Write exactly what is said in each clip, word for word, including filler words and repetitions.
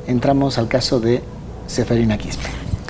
entramos al caso de Seferina Quispe.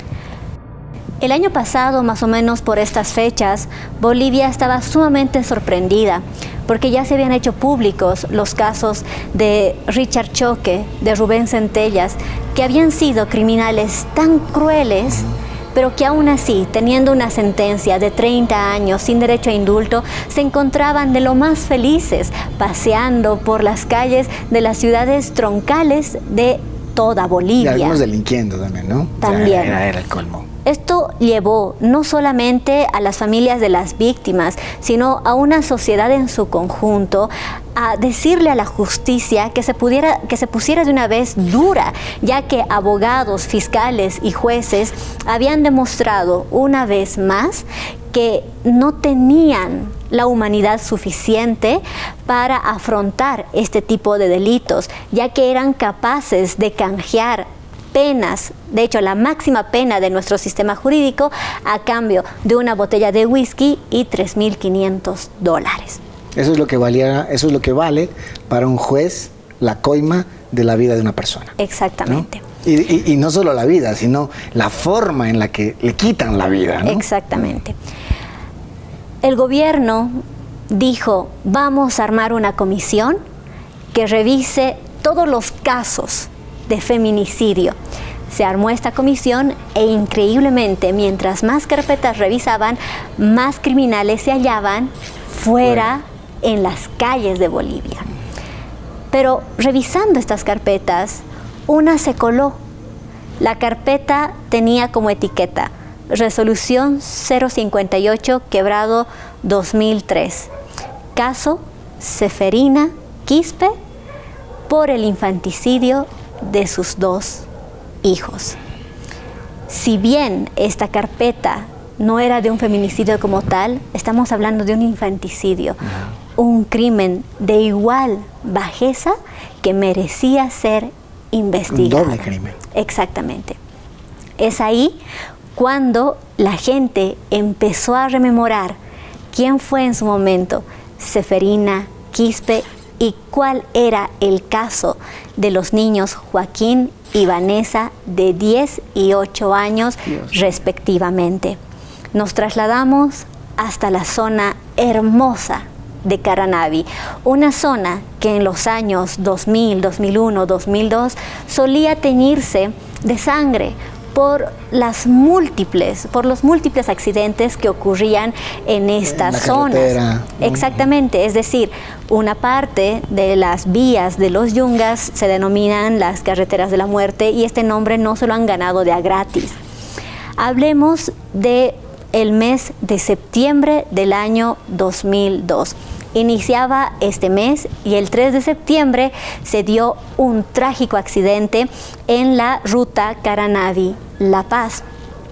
El año pasado, más o menos por estas fechas, Bolivia estaba sumamente sorprendida porque ya se habían hecho públicos los casos de Richard Choque, de Rubén Centellas, que habían sido criminales tan crueles, pero que aún así, teniendo una sentencia de treinta años sin derecho a indulto, se encontraban de lo más felices, paseando por las calles de las ciudades troncales de toda Bolivia. Y algunos delinquiendo también, ¿no? También. O sea, era, era el colmo. Esto llevó no solamente a las familias de las víctimas, sino a una sociedad en su conjunto a decirle a la justicia que se, pudiera, que se pusiera de una vez dura, ya que abogados, fiscales y jueces habían demostrado una vez más que no tenían la humanidad suficiente para afrontar este tipo de delitos, ya que eran capaces de canjear penas, de hecho la máxima pena de nuestro sistema jurídico, a cambio de una botella de whisky y tres mil quinientos dólares. Eso es lo que valía, eso es lo que vale para un juez la coima de la vida de una persona. Exactamente. ¿No? Y, y, y no solo la vida, sino la forma en la que le quitan la vida, ¿no? Exactamente. El gobierno dijo, vamos a armar una comisión que revise todos los casos de feminicidio. Se armó esta comisión e increíblemente, mientras más carpetas revisaban, más criminales se hallaban fuera en las calles de Bolivia. Pero revisando estas carpetas, una se coló. La carpeta tenía como etiqueta Resolución cero cincuenta y ocho quebrado dos mil tres. Caso Seferina Quispe por el infanticidio de sus dos hijos. Si bien esta carpeta no era de un feminicidio como tal, estamos hablando de un infanticidio, un crimen de igual bajeza que merecía ser investigado. Un doble crimen. Exactamente. Es ahí cuando la gente empezó a rememorar quién fue en su momento Seferina Quispe y cuál era el caso de los niños Joaquín y Vanessa de diez y ocho años Dios. respectivamente. Nos trasladamos hasta la zona hermosa de Caranavi, una zona que en los años dos mil, dos mil uno, dos mil dos solía teñirse de sangre por las múltiples, por los múltiples accidentes que ocurrían en estas zonas. Exactamente, es decir, una parte de las vías de los Yungas se denominan las carreteras de la muerte y este nombre no se lo han ganado de a gratis. Hablemos de el mes de septiembre del año dos mil dos. Iniciaba este mes y el tres de septiembre se dio un trágico accidente en la ruta Caranavi-La Paz.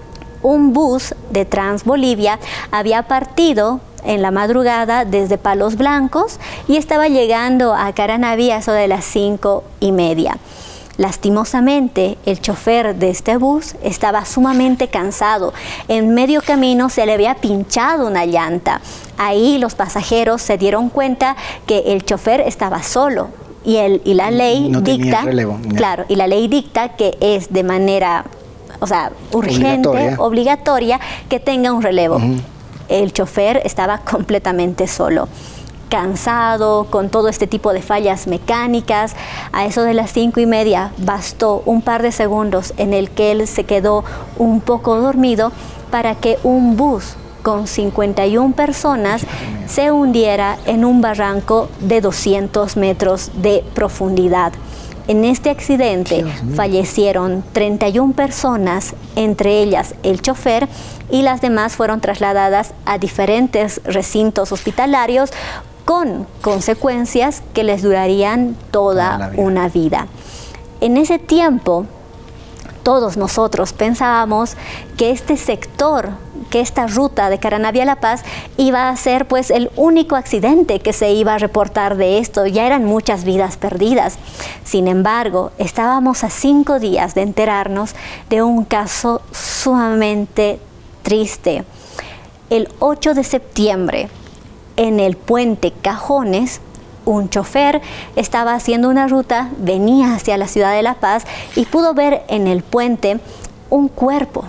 Un bus de Transbolivia había partido en la madrugada desde Palos Blancos y estaba llegando a Caranavi a eso de las cinco y media. Lastimosamente, el chofer de este bus estaba sumamente cansado. En medio camino se le había pinchado una llanta. Ahí los pasajeros se dieron cuenta que el chofer estaba solo y, el, y la ley no dicta, tenía relevo, no. claro, y la ley dicta que es de manera, o sea, urgente, obligatoria, obligatoria que tenga un relevo. Uh-huh. El chofer estaba completamente solo, cansado, con todo este tipo de fallas mecánicas. A eso de las cinco y media bastó un par de segundos en el que él se quedó un poco dormido para que un bus con cincuenta y una personas se hundiera en un barranco de doscientos metros de profundidad. En este accidente fallecieron treinta y una personas, entre ellas el chofer, y las demás fueron trasladadas a diferentes recintos hospitalarios con consecuencias que les durarían toda una vida. En ese tiempo, todos nosotros pensábamos que este sector, que esta ruta de Caranavi a La Paz iba a ser pues el único accidente que se iba a reportar de esto. Ya eran muchas vidas perdidas. Sin embargo, estábamos a cinco días de enterarnos de un caso sumamente triste. El ocho de septiembre, en el puente Cajones, Un chofer estaba haciendo una ruta, venía hacia la ciudad de La Paz y pudo ver en el puente un cuerpo.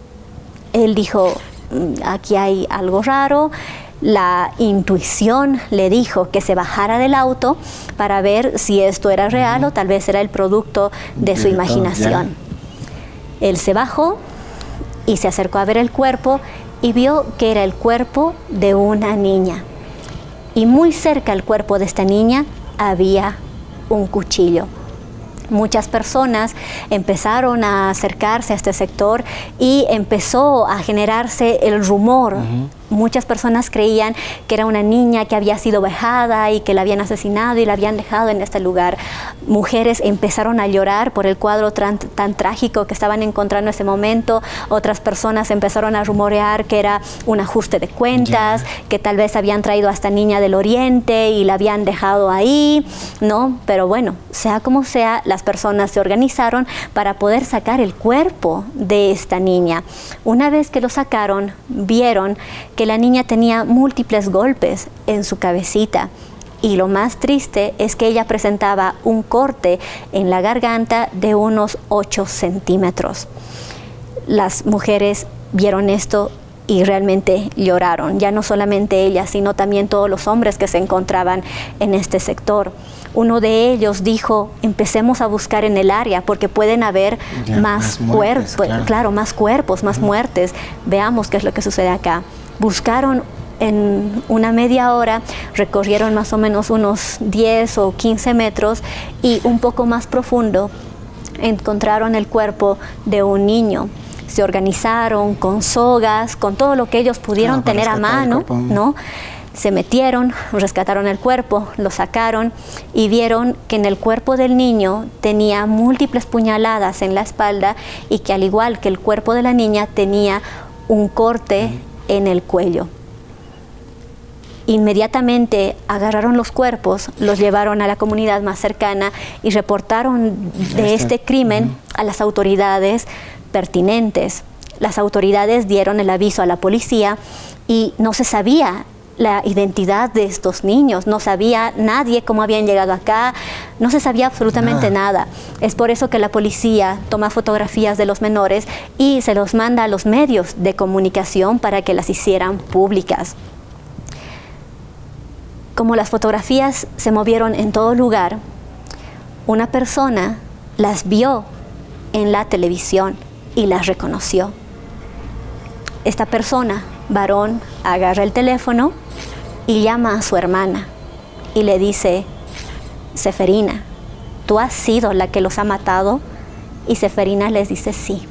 Él dijo, aquí hay algo raro. La intuición le dijo que se bajara del auto para ver si esto era real o tal vez era el producto de su imaginación. Él se bajó y se acercó a ver el cuerpo y vio que era el cuerpo de una niña. Y muy cerca al cuerpo de esta niña había un cuchillo. Muchas personas empezaron a acercarse a este sector y empezó a generarse el rumor. Uh-huh. Muchas personas creían que era una niña que había sido vejada y que la habían asesinado y la habían dejado en este lugar. Mujeres empezaron a llorar por el cuadro tan, tan trágico que estaban encontrando en ese momento. Otras personas empezaron a rumorear que era un ajuste de cuentas, yeah. que tal vez habían traído a esta niña del oriente y la habían dejado ahí, ¿no? Pero bueno, sea como sea, las personas se organizaron para poder sacar el cuerpo de esta niña. Una vez que lo sacaron, vieron que la niña tenía múltiples golpes en su cabecita y lo más triste es que ella presentaba un corte en la garganta de unos ocho centímetros. Las mujeres vieron esto y realmente lloraron, ya no solamente ella, sino también todos los hombres que se encontraban en este sector. Uno de ellos dijo, empecemos a buscar en el área porque pueden haber ya, más, más cuerpos, claro. claro, más cuerpos, más uh-huh. muertes. Veamos qué es lo que sucede acá. Buscaron en una media hora, recorrieron más o menos unos diez o quince metros y un poco más profundo encontraron el cuerpo de un niño. Se organizaron con sogas, con todo lo que ellos pudieron claro, tener a mano, ¿no? Se metieron, rescataron el cuerpo, lo sacaron y vieron que en el cuerpo del niño tenía múltiples puñaladas en la espalda y que al igual que el cuerpo de la niña tenía un corte en el cuello. Inmediatamente agarraron los cuerpos, los llevaron a la comunidad más cercana y reportaron de este crimen a las autoridades pertinentes. Las autoridades dieron el aviso a la policía y no se sabía la identidad de estos niños, no sabía nadie cómo habían llegado acá, no se sabía absolutamente nada. nada. Es por eso que la policía toma fotografías de los menores y se los manda a los medios de comunicación para que las hicieran públicas. Como las fotografías se movieron en todo lugar, una persona las vio en la televisión y las reconoció. Esta persona, varón, agarra el teléfono y llama a su hermana y le dice, Seferina, ¿tú has sido la que los ha matado? Y Seferina les dice sí.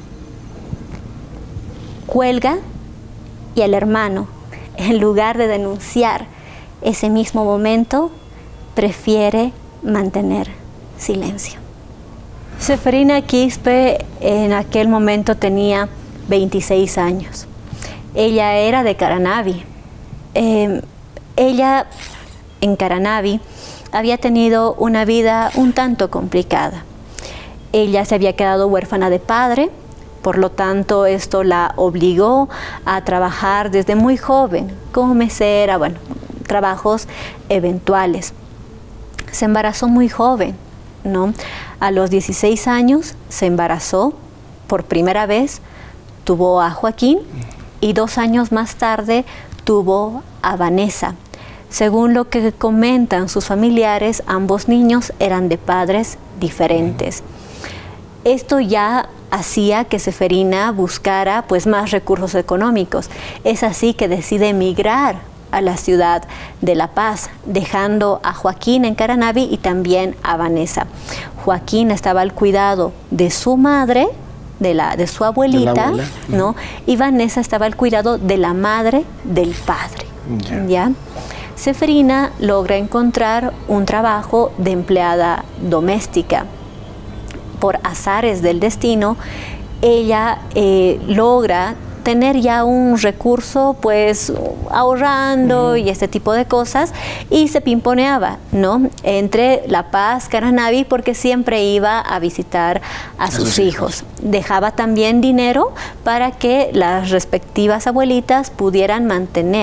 Cuelga y el hermano, en lugar de denunciar ese mismo momento, prefiere mantener silencio. Seferina Quispe en aquel momento tenía veintiséis años. Ella era de Caranavi. Eh, ella en Caranavi había tenido una vida un tanto complicada. Ella se había quedado huérfana de padre, por lo tanto esto la obligó a trabajar desde muy joven, como mesera, bueno, trabajos eventuales. Se embarazó muy joven, ¿no? A los dieciséis años se embarazó por primera vez, tuvo a Joaquín y dos años más tarde tuvo a Vanessa. Según lo que comentan sus familiares, ambos niños eran de padres diferentes. Esto ya hacía que Seferina buscara pues más recursos económicos. Es así que decide emigrar a la ciudad de La Paz, dejando a Joaquín en Caranavi y también a Vanessa. Joaquín estaba al cuidado de su madre, de, la, de su abuelita, de ¿no? Y Vanessa estaba al cuidado de la madre del padre. Yeah. ¿Ya? Seferina logra encontrar un trabajo de empleada doméstica. Por azares del destino, ella eh, logra tener ya un recurso, pues, ahorrando uh-huh. y este tipo de cosas, y se pimponeaba, ¿no? Entre La Paz, Caranavi, porque siempre iba a visitar a, a sus, sus hijos. hijos. Dejaba también dinero para que las respectivas abuelitas pudieran mantener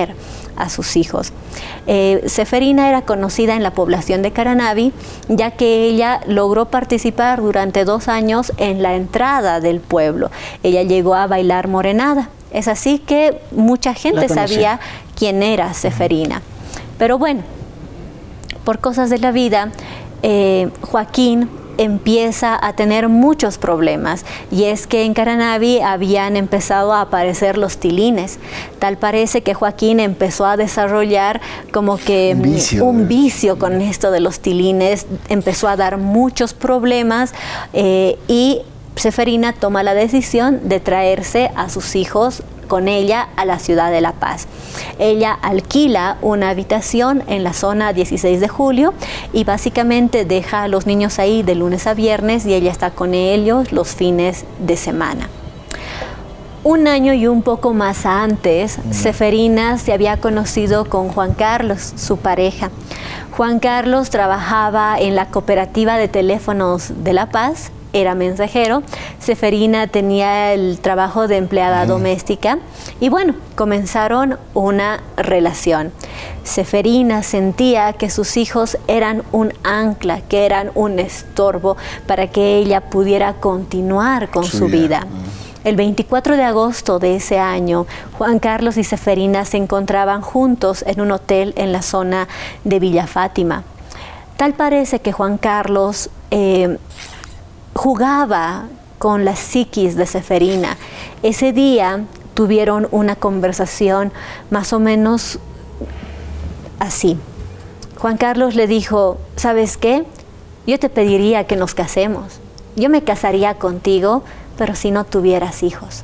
a sus hijos. Eh, Seferina era conocida en la población de Caranavi, ya que ella logró participar durante dos años en la entrada del pueblo. Ella llegó a bailar morenada. Es así que mucha gente sabía quién era Seferina. Pero bueno, por cosas de la vida, eh, Joaquín empieza a tener muchos problemas, y es que en Caranavi habían empezado a aparecer los tilines. Tal parece que Joaquín empezó a desarrollar como que un vicio, un vicio con esto de los tilines, empezó a dar muchos problemas eh, y Seferina toma la decisión de traerse a sus hijos con ella a la ciudad de La Paz. Ella alquila una habitación en la zona dieciséis de julio y básicamente deja a los niños ahí de lunes a viernes y ella está con ellos los fines de semana. Un año y un poco más antes, mm. Seferina se había conocido con Juan Carlos, su pareja. Juan Carlos trabajaba en la cooperativa de teléfonos de La Paz, era mensajero. Seferina tenía el trabajo de empleada mm. doméstica y bueno, comenzaron una relación. Seferina sentía que sus hijos eran un ancla, que eran un estorbo para que ella pudiera continuar con su, su vida. vida. El veinticuatro de agosto de ese año, Juan Carlos y Seferina se encontraban juntos en un hotel en la zona de Villa Fátima. Tal parece que Juan Carlos eh, jugaba con la psiquis de Seferina. Ese día tuvieron una conversación más o menos así. Juan Carlos le dijo, ¿sabes qué? Yo te pediría que nos casemos. Yo me casaría contigo, pero si no tuvieras hijos.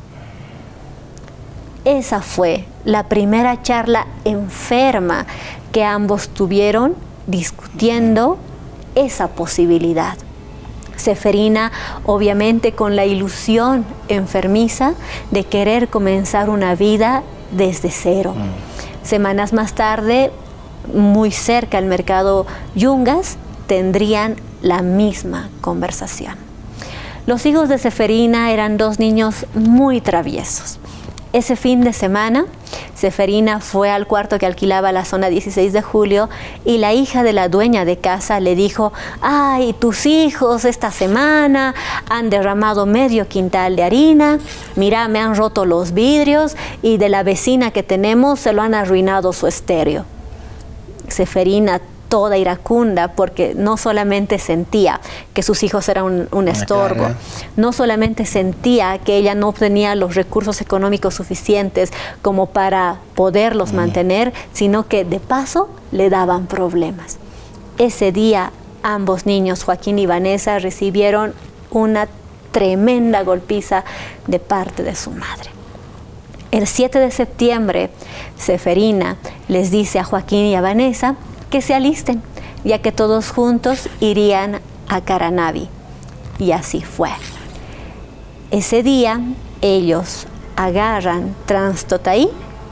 Esa fue la primera charla enferma que ambos tuvieron discutiendo esa posibilidad. Seferina, obviamente con la ilusión enfermiza de querer comenzar una vida desde cero. Mm. Semanas más tarde, muy cerca al mercado Yungas, tendrían la misma conversación. Los hijos de Seferina eran dos niños muy traviesos. Ese fin de semana, Seferina fue al cuarto que alquilaba la zona dieciséis de julio y la hija de la dueña de casa le dijo, ay, tus hijos esta semana han derramado medio quintal de harina, mira, me han roto los vidrios y de la vecina que tenemos se lo han arruinado su estéreo. Seferina, toda iracunda, porque no solamente sentía que sus hijos eran un, un estorbo, no solamente sentía que ella no obtenía los recursos económicos suficientes como para poderlos mm. mantener, sino que de paso le daban problemas. Ese día ambos niños, Joaquín y Vanessa, recibieron una tremenda golpiza de parte de su madre. El siete de septiembre, Seferina les dice a Joaquín y a Vanessa que se alisten, ya que todos juntos irían a Caranavi. Y así fue. Ese día ellos agarran Transtotaí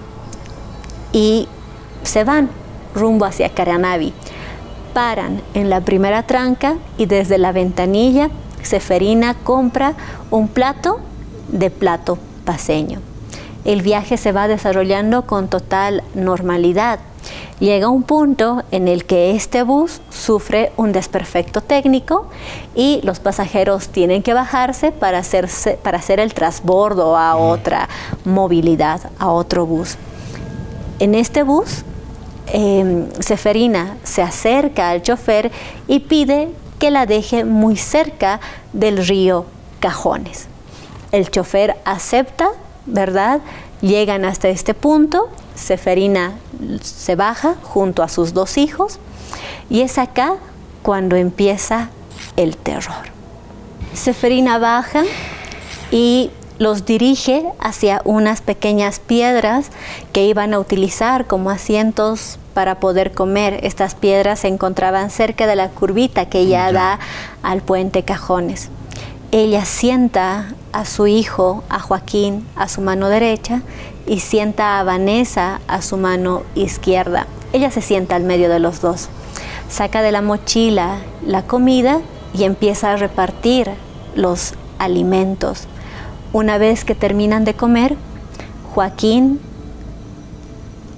y se van rumbo hacia Caranavi. Paran en la primera tranca y desde la ventanilla Seferina compra un plato de plato paceño. El viaje se va desarrollando con total normalidad. Llega un punto en el que este bus sufre un desperfecto técnico y los pasajeros tienen que bajarse para, hacerse, para hacer el transbordo a otra movilidad, a otro bus. En este bus, eh, Seferina se acerca al chofer y pide que la deje muy cerca del río Cajones. El chofer acepta, ¿verdad? Llegan hasta este punto. Seferina se baja junto a sus dos hijos y es acá cuando empieza el terror. Seferina baja y los dirige hacia unas pequeñas piedras que iban a utilizar como asientos para poder comer. Estas piedras se encontraban cerca de la curvita que ella da al puente Cajones. Ella sienta a su hijo, a Joaquín, a su mano derecha y sienta a Vanessa a su mano izquierda. Ella se sienta al medio de los dos. Saca de la mochila la comida y empieza a repartir los alimentos. Una vez que terminan de comer, Joaquín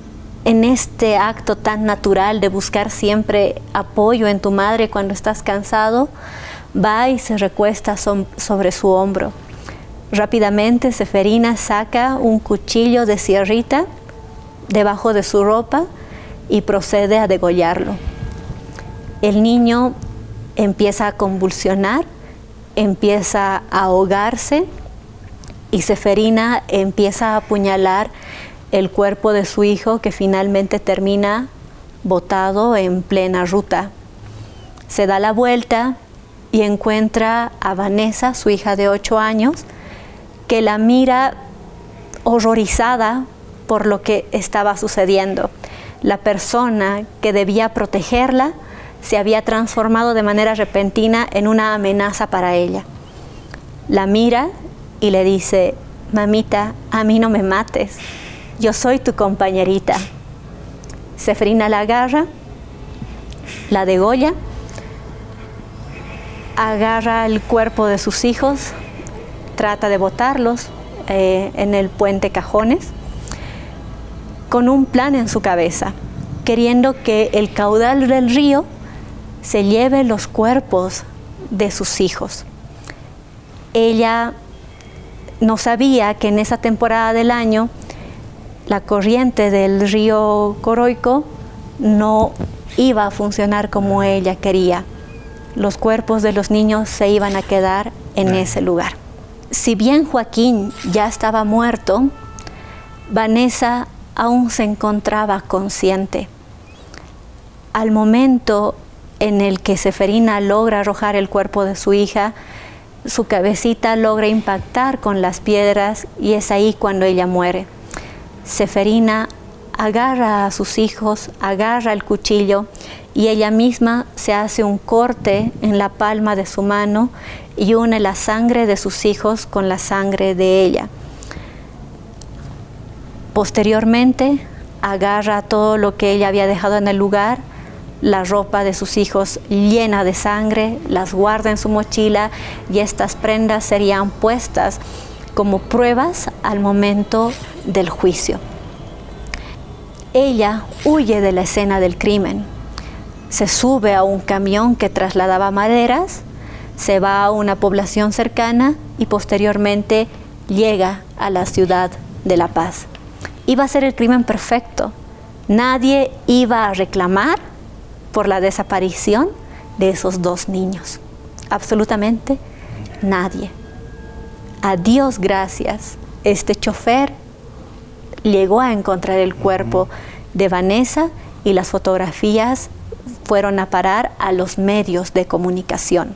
en este acto tan natural de buscar siempre apoyo en tu madre cuando estás cansado, va y se recuesta so- sobre su hombro. Rápidamente Seferina saca un cuchillo de sierrita debajo de su ropa y procede a degollarlo. El niño empieza a convulsionar, empieza a ahogarse y Seferina empieza a apuñalar el cuerpo de su hijo, que finalmente termina botado en plena ruta. Se da la vuelta y encuentra a Vanessa, su hija de ocho años, que la mira horrorizada por lo que estaba sucediendo. La persona que debía protegerla se había transformado de manera repentina en una amenaza para ella. La mira y le dice: mamita, a mí no me mates, yo soy tu compañerita. Seferina la agarra, la degolla, agarra el cuerpo de sus hijos, trata de botarlos eh, en el puente Cajones, con un plan en su cabeza, queriendo que el caudal del río se lleve los cuerpos de sus hijos. Ella no sabía que en esa temporada del año la corriente del río Coroico no iba a funcionar como ella quería. Los cuerpos de los niños se iban a quedar en ese lugar. Si bien Joaquín ya estaba muerto, Vanessa aún se encontraba consciente. Al momento en el que Seferina logra arrojar el cuerpo de su hija, su cabecita logra impactar con las piedras y es ahí cuando ella muere. Seferina agarra a sus hijos, agarra el cuchillo y ella misma se hace un corte en la palma de su mano y une la sangre de sus hijos con la sangre de ella. Posteriormente agarra todo lo que ella había dejado en el lugar, la ropa de sus hijos llena de sangre, las guarda en su mochila y estas prendas serían puestas como pruebas al momento del juicio. Ella huye de la escena del crimen, se sube a un camión que trasladaba maderas, se va a una población cercana y posteriormente llega a la ciudad de La Paz. Iba a ser el crimen perfecto. Nadie iba a reclamar por la desaparición de esos dos niños. Absolutamente nadie. A Dios gracias, este chofer llegó a encontrar el cuerpo de Vanessa y las fotografías fueron a parar a los medios de comunicación.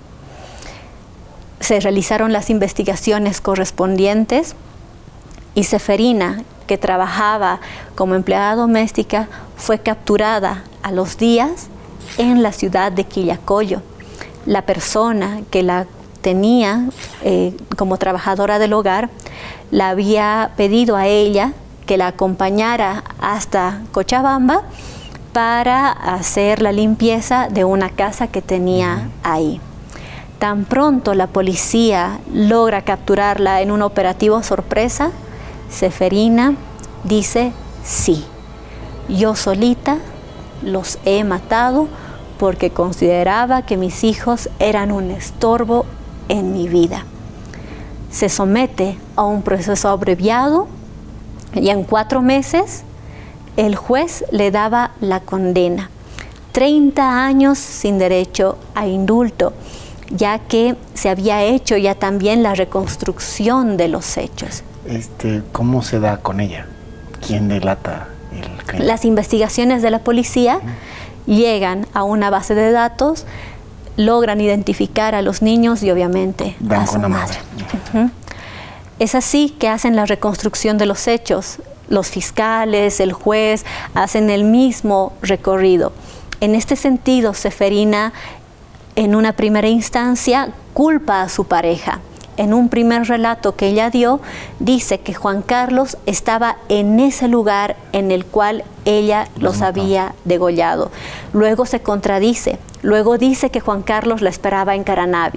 Se realizaron las investigaciones correspondientes y Seferina, que trabajaba como empleada doméstica, fue capturada a los días en la ciudad de Quillacollo. La persona que la tenía eh, como trabajadora del hogar la había pedido a ella que la acompañara hasta Cochabamba para hacer la limpieza de una casa que tenía ahí. Tan pronto la policía logra capturarla en un operativo sorpresa, Seferina dice: sí, yo solita los he matado porque consideraba que mis hijos eran un estorbo en mi vida. Se somete a un proceso abreviado y en cuatro meses el juez le daba la condena. treinta años sin derecho a indulto, ya que se había hecho ya también la reconstrucción de los hechos. Este, ¿cómo se da con ella? ¿Quién delata el crimen? Las investigaciones de la policía uh-huh. llegan a una base de datos, logran identificar a los niños y obviamente Dan a su con la madre. madre. Uh-huh. Es así que hacen la reconstrucción de los hechos. Los fiscales, el juez, hacen el mismo recorrido. En este sentido, Seferina, en una primera instancia, culpa a su pareja. En un primer relato que ella dio, dice que Juan Carlos estaba en ese lugar en el cual ella los había degollado. Luego se contradice. Luego dice que Juan Carlos la esperaba en Caranavi.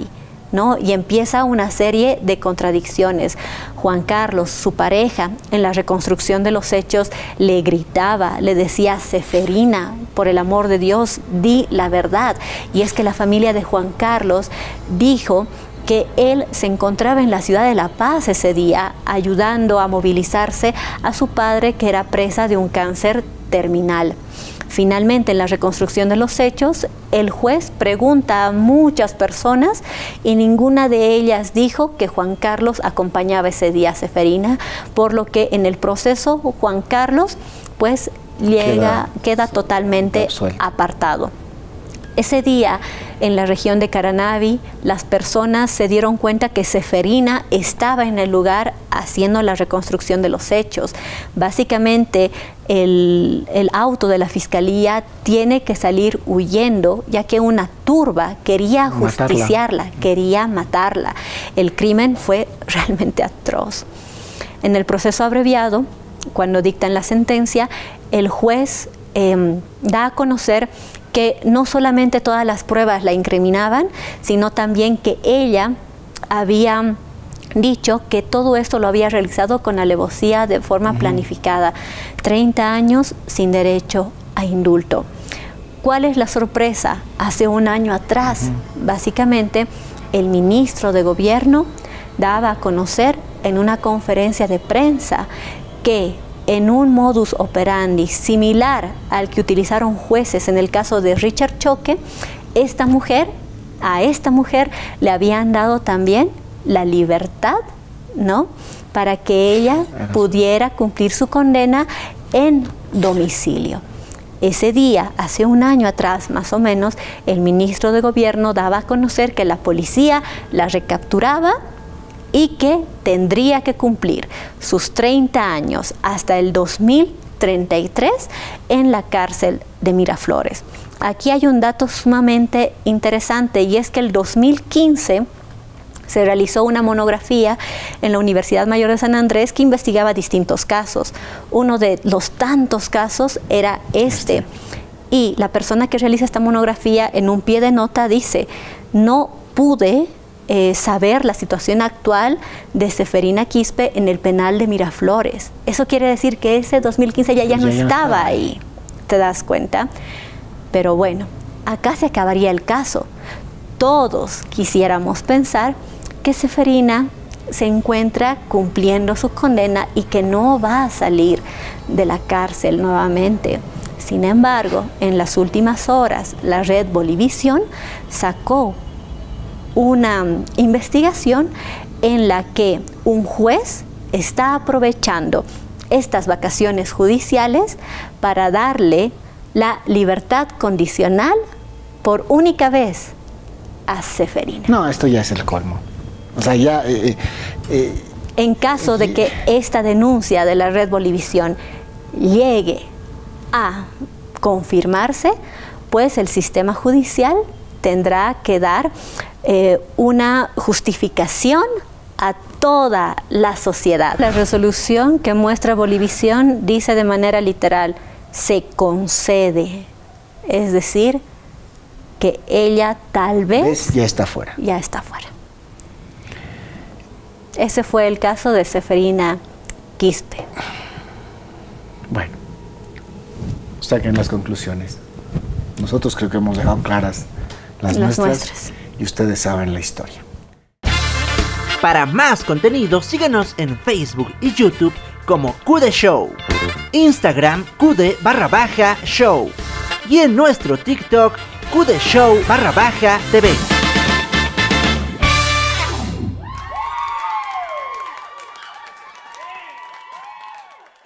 ¿no? Y empieza una serie de contradicciones. Juan Carlos, su pareja, en la reconstrucción de los hechos, le gritaba, le decía: Ceferina, por el amor de Dios, di la verdad. Y es que la familia de Juan Carlos dijo que él se encontraba en la ciudad de La Paz ese día, ayudando a movilizarse a su padre, que era presa de un cáncer terminal. Finalmente, en la reconstrucción de los hechos, el juez pregunta a muchas personas y ninguna de ellas dijo que Juan Carlos acompañaba ese día a Ceferina, por lo que en el proceso Juan Carlos pues llega, queda, queda totalmente absuelto, apartado. Ese día, en la región de Caranavi, las personas se dieron cuenta que Ceferina estaba en el lugar haciendo la reconstrucción de los hechos. Básicamente, el, el auto de la fiscalía tiene que salir huyendo, ya que una turba quería justiciarla, matarla. quería matarla. El crimen fue realmente atroz. En el proceso abreviado, cuando dictan la sentencia, el juez eh, da a conocer que no solamente todas las pruebas la incriminaban, sino también que ella había dicho que todo esto lo había realizado con alevosía, de forma uh-huh. planificada. treinta años sin derecho a indulto. ¿Cuál es la sorpresa? Hace un año atrás, uh-huh. básicamente, el ministro de Gobierno daba a conocer en una conferencia de prensa que en un modus operandi similar al que utilizaron jueces en el caso de Richard Choque, esta mujer, a esta mujer le habían dado también la libertad, ¿no?, para que ella pudiera cumplir su condena en domicilio. Ese día, hace un año atrás más o menos, el ministro de Gobierno daba a conocer que la policía la recapturaba y que tendría que cumplir sus treinta años hasta el dos mil treinta y tres en la cárcel de Miraflores. Aquí hay un dato sumamente interesante, y es que el dos mil quince se realizó una monografía en la Universidad Mayor de San Andrés que investigaba distintos casos. Uno de los tantos casos era este. Y la persona que realiza esta monografía en un pie de nota dice: no pude Eh, saber la situación actual de Ceferina Quispe en el penal de Miraflores. Eso quiere decir que ese dos mil quince ya, ya, no, ya estaba no estaba ahí. ¿Te das cuenta? Pero bueno, acá se acabaría el caso. Todos quisiéramos pensar que Ceferina se encuentra cumpliendo su condena y que no va a salir de la cárcel nuevamente. Sin embargo, en las últimas horas, la red Bolivisión sacó una investigación en la que un juez está aprovechando estas vacaciones judiciales para darle la libertad condicional por única vez a Ceferina. No, esto ya es el colmo. O sea, ya... Eh, eh, en caso de que esta denuncia de la red Bolivisión llegue a confirmarse, pues el sistema judicial tendrá que dar eh, una justificación a toda la sociedad. La resolución que muestra Bolivisión dice de manera literal: se concede, es decir, que ella tal vez ¿ves? ya está fuera. Ya está fuera. Ese fue el caso de Ceferina Quispe. Bueno, saquen las conclusiones. Nosotros creo que hemos dejado claras las, las nuestras, nuestras y ustedes saben la historia. Para más contenido, síguenos en Facebook y YouTube como Cude Show, Instagram Cude barra baja Show y en nuestro TikTok Cude Show barra baja T V.